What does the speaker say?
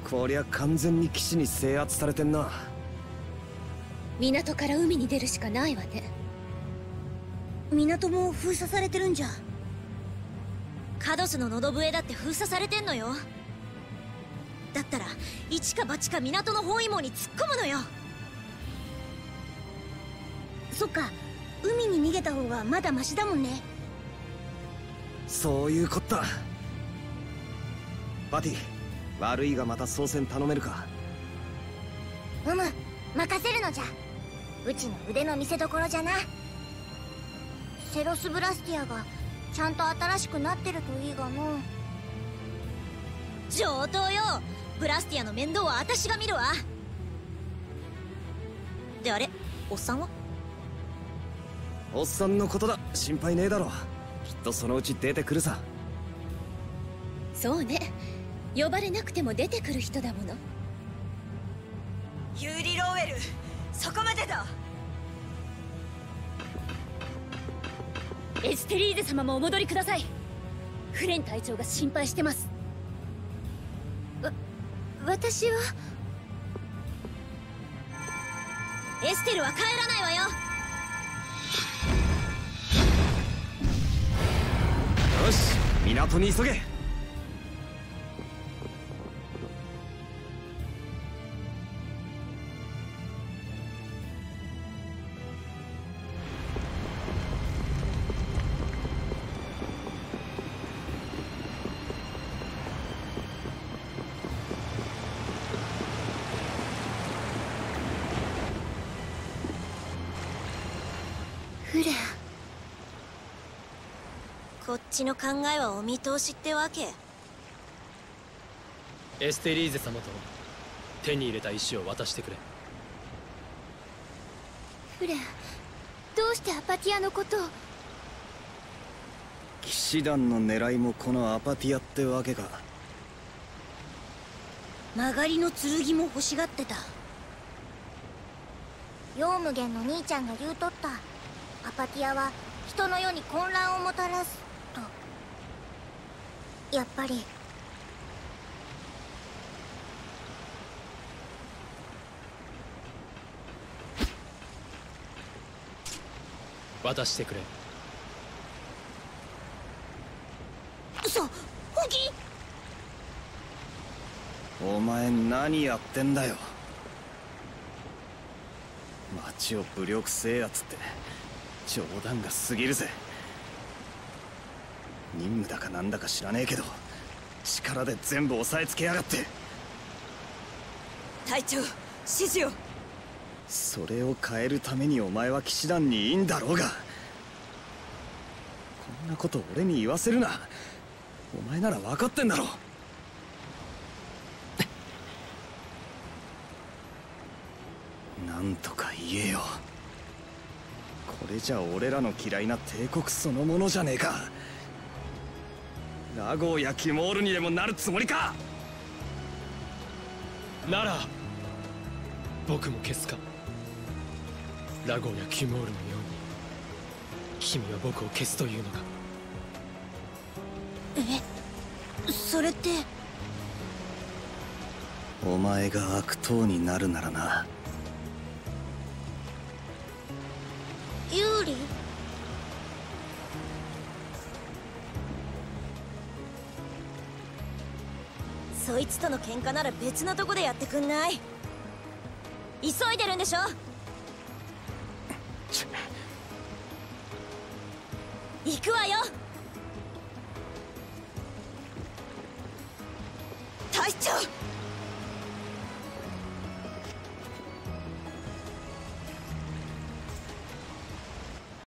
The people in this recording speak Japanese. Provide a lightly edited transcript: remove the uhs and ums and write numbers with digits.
こりゃ完全に騎士に制圧されてんな。 港から海に出るしかないわね。 港も封鎖されてるんじゃ。 カドスの喉笛だって封鎖されてんのよ。だったら一か八か港の包囲網に突っ込むのよ。 そっか、海に逃げた方がまだマシだもんね。 そういうこった。バティ、悪いがまた操船頼めるか。 任せるのじゃ。うちの腕の見せ所じゃな。セロスブラスティアがちゃんと新しくなってるといいがの。 上等よ。ブラスティアの面倒は私が見るわ。で、あれ、おっさんは？ おっさんのことだ、心配ねえだろ。きっとそのうち出てくるさ。 そうね、呼ばれなくても出てくる人だもの。 ユーリ・ローウェル、そこまでだ。 エステリーゼ様もお戻りください。フレン隊長が心配してます。私は。 エステルは帰らないわよ。 よし、港に急げ。 フレン。 こっちの考えはお見通しってわけ。 エステリーゼ様と手に入れた石を渡してくれ。 フレン、どうしてアパティアのことを。 騎士団の狙いもこのアパティアってわけか。 曲がりの剣も欲しがってた。 ヨウムゲンの兄ちゃんが言うとった。アパティアは人の世に混乱をもたらすと。やっぱり渡してくれ。 嘘、本気？ お前何やってんだよ。町を武力制圧って冗談が過ぎるぜ。任務だかなんだか知らねえけど力で全部押さえつけやがって。 隊長、指示を。 それを変えるためにお前は騎士団にいいんだろうが。こんなこと俺に言わせるな。お前なら分かってんだろ。なんとか言えよ。これじゃ俺らの嫌いな帝国そのものじゃねえか。ラゴーやキモールにでもなるつもりか。 なら僕も消すか。ラゴーやキモールのように君は僕を消すというのか。 それって。 お前が悪党になるならな。 ユーリ？ そいつとの喧嘩なら別のとこでやってくんない？急いでるんでしょ。行くわよ。隊長。